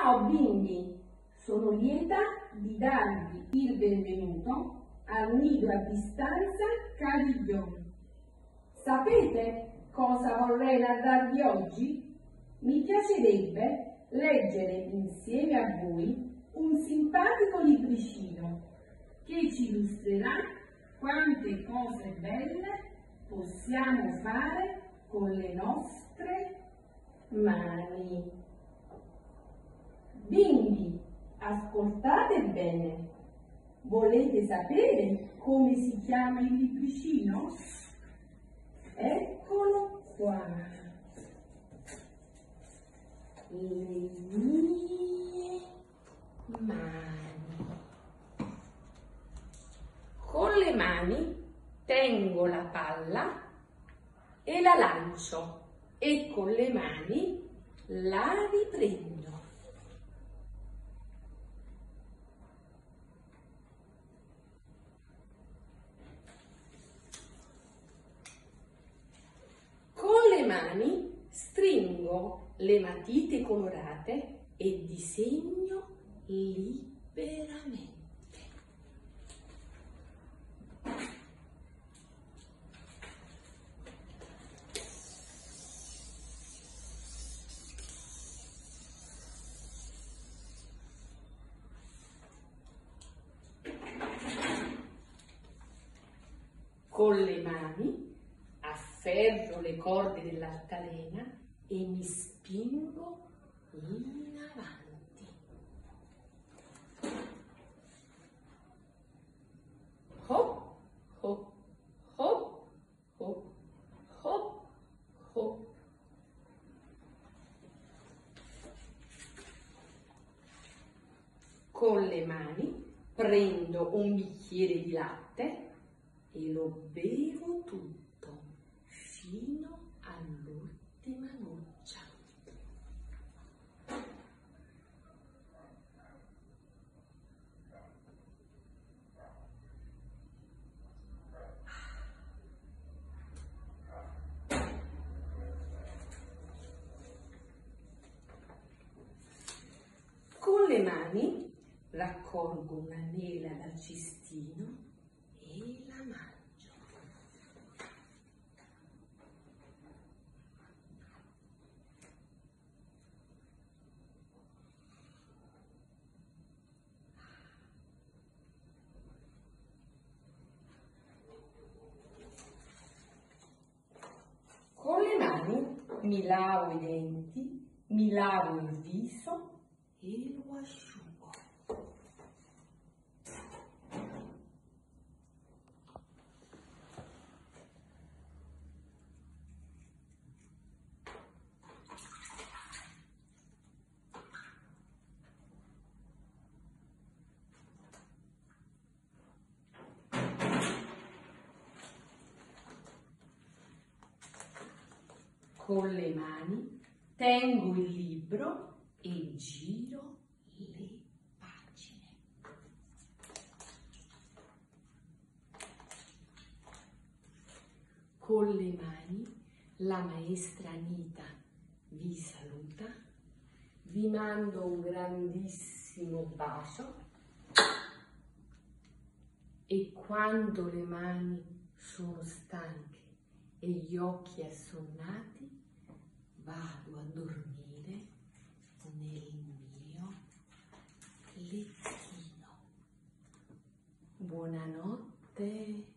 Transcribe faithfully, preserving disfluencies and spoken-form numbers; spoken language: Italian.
Ciao bimbi, sono lieta di darvi il benvenuto al nido a distanza Cariglione. Sapete cosa vorrei narrarvi oggi? Mi piacerebbe leggere insieme a voi un simpatico libricino che ci illustrerà quante cose belle possiamo fare con le nostre mani. Bimbi, ascoltate bene. Volete sapere come si chiama il libricino? Eccolo qua. Le mie mani. Con le mani tengo la palla e la lancio e con le mani la riprendo. Con le mani stringo le matite colorate e disegno liberamente. Con le mani afferro le corde dell'altalena e mi spingo in avanti. Hop, hop, hop, hop, hop, hop. Con le mani prendo un bicchiere di latte e lo bevo tutto fino all'ultima goccia. Con le mani raccolgo una mela dal cestino e la mangio. Con le mani mi lavo i denti, mi lavo il viso e lo asciugo. Con le mani tengo il libro e giro le pagine. Con le mani la maestra Anita vi saluta, vi mando un grandissimo bacio e quando le mani sono stanche e gli occhi assonnati, vado a dormire nel mio lettino. Buonanotte.